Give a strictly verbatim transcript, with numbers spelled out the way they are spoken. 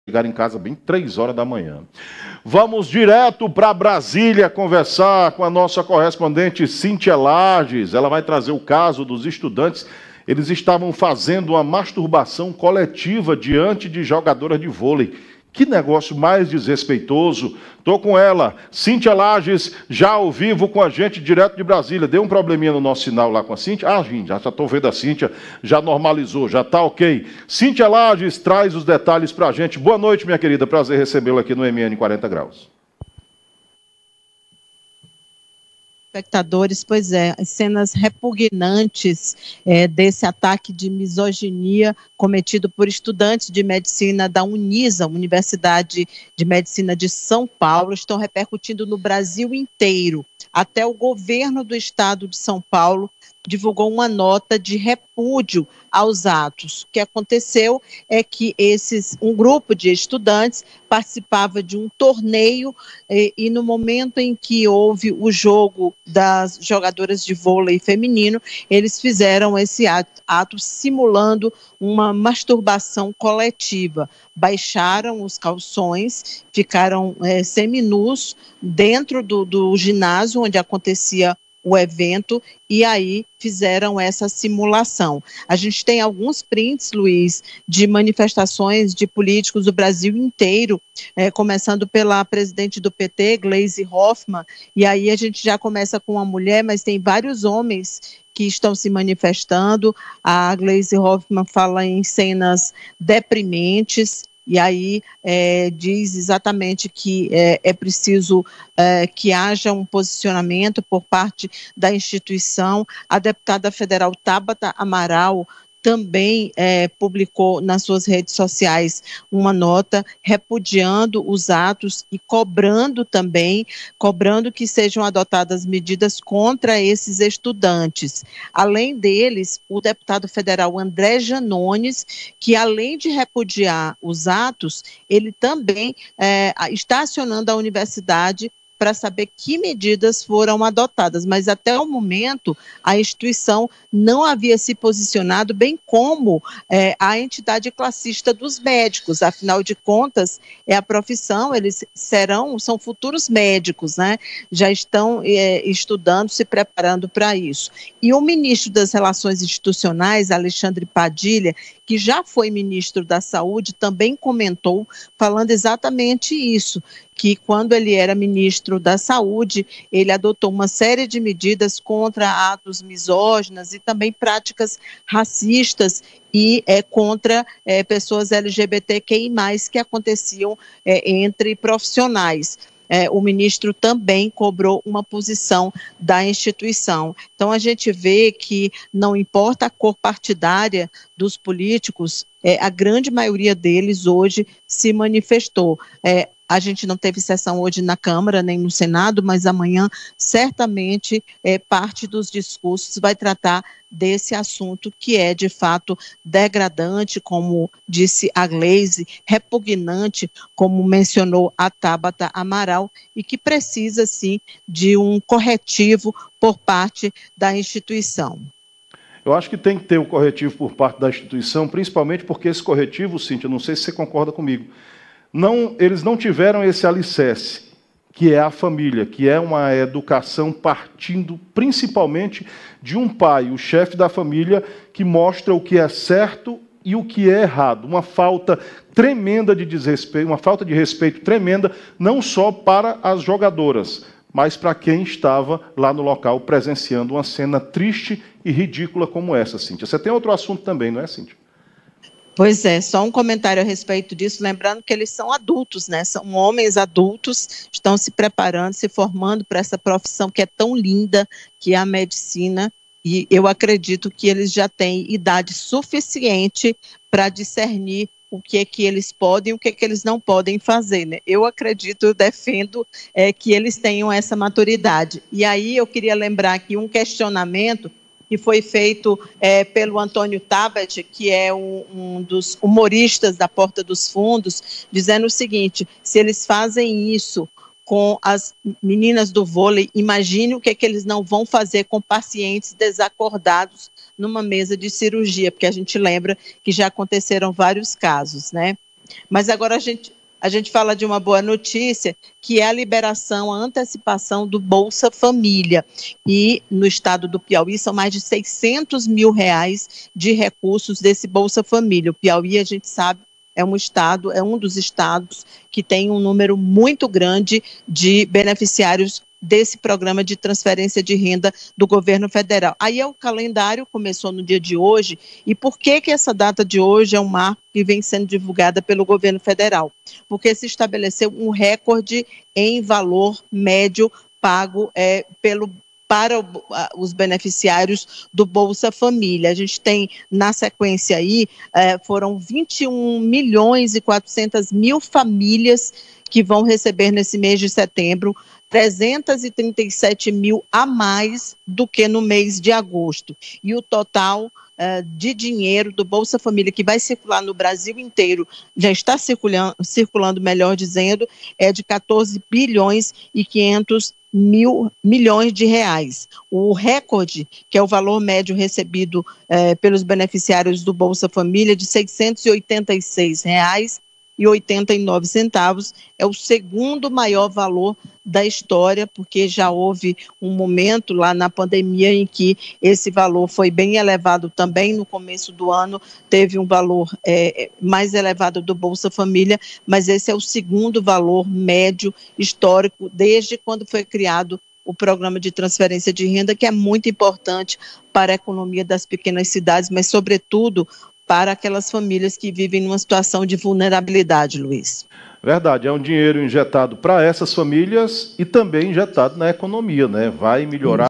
chegar em casa bem três horas da manhã. Vamos direto para Brasília conversar com a nossa correspondente Cíntia Lages. Ela vai trazer o caso dos estudantes. Eles estavam fazendo uma masturbação coletiva diante de jogadoras de vôlei. Que negócio mais desrespeitoso. Estou com ela, Cíntia Lages, já ao vivo com a gente, direto de Brasília. Deu um probleminha no nosso sinal lá com a Cíntia? Ah, gente, já estou vendo a Cíntia, já normalizou, já está ok. Cíntia Lages traz os detalhes para a gente. Boa noite, minha querida, prazer recebê-la aqui no M N quarenta graus. Espectadores, pois é, as cenas repugnantes é, desse ataque de misoginia cometido por estudantes de medicina da Unisa, Universidade de Medicina de São Paulo, estão repercutindo no Brasil inteiro. Até o governo do estado de São Paulo divulgou uma nota de repúdio aos atos. O que aconteceu é que esses, um grupo de estudantes participava de um torneio e, e no momento em que houve o jogo das jogadoras de vôlei feminino, eles fizeram esse ato, ato simulando uma masturbação coletiva. Baixaram os calções, ficaram é, seminus dentro do, do ginásio onde acontecia o evento, e aí fizeram essa simulação. A gente tem alguns prints, Luiz, de manifestações de políticos do Brasil inteiro, é, começando pela presidente do P T, Gleisi Hoffmann, e aí a gente já começa com uma mulher, mas tem vários homens que estão se manifestando. A Gleisi Hoffmann fala em cenas deprimentes, e aí é, diz exatamente que é, é preciso é, que haja um posicionamento por parte da instituição. A deputada federal Tabata Amaral também é, publicou nas suas redes sociais uma nota repudiando os atos e cobrando também, cobrando que sejam adotadas medidas contra esses estudantes. Além deles, o deputado federal André Janones, que além de repudiar os atos, ele também é, está acionando a universidade para saber que medidas foram adotadas, mas até o momento a instituição não havia se posicionado, bem como é, a entidade classista dos médicos. Afinal de contas, é a profissão, eles serão, são futuros médicos, né? Já estão é, estudando, se preparando para isso. E o ministro das Relações Institucionais, Alexandre Padilha, que já foi ministro da Saúde, também comentou, falando exatamente isso, que quando ele era ministro da Saúde, ele adotou uma série de medidas contra atos misóginos e também práticas racistas e é, contra é, pessoas L G B T Q I mais, que aconteciam é, entre profissionais. É, o ministro também cobrou uma posição da instituição. Então, a gente vê que não importa a cor partidária dos políticos, é, a grande maioria deles hoje se manifestou. É, a gente não teve sessão hoje na Câmara, nem no Senado, mas amanhã, certamente, é, parte dos discursos vai tratar desse assunto que é, de fato, degradante, como disse a Gleisi, repugnante, como mencionou a Tabata Amaral, e que precisa, sim, de um corretivo por parte da instituição. Eu acho que tem que ter o corretivo por parte da instituição, principalmente porque esse corretivo, Cíntia, não sei se você concorda comigo, não, eles não tiveram esse alicerce, que é a família, que é uma educação partindo principalmente de um pai, o chefe da família, que mostra o que é certo e o que é errado. Uma falta tremenda de desrespeito, uma falta de respeito tremenda, não só para as jogadoras, mas para quem estava lá no local presenciando uma cena triste e ridícula como essa, Cíntia. Você tem outro assunto também, não é, Cíntia? Pois é, só um comentário a respeito disso, lembrando que eles são adultos, né? São homens adultos, estão se preparando, se formando para essa profissão que é tão linda, que é a medicina, e eu acredito que eles já têm idade suficiente para discernir o que é que eles podem e o que é que eles não podem fazer, né? Eu acredito, eu defendo é, que eles tenham essa maturidade. E aí eu queria lembrar aqui um questionamento que foi feito é, pelo Antônio Tabet, que é um, um dos humoristas da Porta dos Fundos, dizendo o seguinte: se eles fazem isso com as meninas do vôlei, imagine o que é que eles não vão fazer com pacientes desacordados numa mesa de cirurgia, porque a gente lembra que já aconteceram vários casos, né? Mas agora a gente, a gente fala de uma boa notícia, que é a liberação, a antecipação do Bolsa Família. E no estado do Piauí são mais de seiscentos mil reais de recursos desse Bolsa Família. O Piauí, a gente sabe, é um estado, é um dos estados que tem um número muito grande de beneficiários desse programa de transferência de renda do governo federal. Aí o calendário começou no dia de hoje, e por que que essa data de hoje é um marco que vem sendo divulgada pelo governo federal? Porque se estabeleceu um recorde em valor médio pago é, pelo para os beneficiários do Bolsa Família. A gente tem, na sequência aí, eh, foram vinte e um milhões e quatrocentas mil famílias que vão receber nesse mês de setembro, trezentos e trinta e sete mil a mais do que no mês de agosto. E o total eh, de dinheiro do Bolsa Família que vai circular no Brasil inteiro, já está circulando, circulando, melhor dizendo, é de quatorze bilhões e quinhentos mil milhões de reais. O recorde, que é o valor médio recebido eh, pelos beneficiários do Bolsa Família, de seiscentos e oitenta e seis reais e oitenta e nove centavos, é o segundo maior valor da história, porque já houve um momento lá na pandemia em que esse valor foi bem elevado também. No começo do ano teve um valor é, mais elevado do Bolsa Família, mas esse é o segundo valor médio histórico desde quando foi criado o programa de transferência de renda, que é muito importante para a economia das pequenas cidades, mas sobretudo para aquelas famílias que vivem numa situação de vulnerabilidade, Luiz. Verdade, é um dinheiro injetado para essas famílias e também injetado na economia, né? Vai melhorar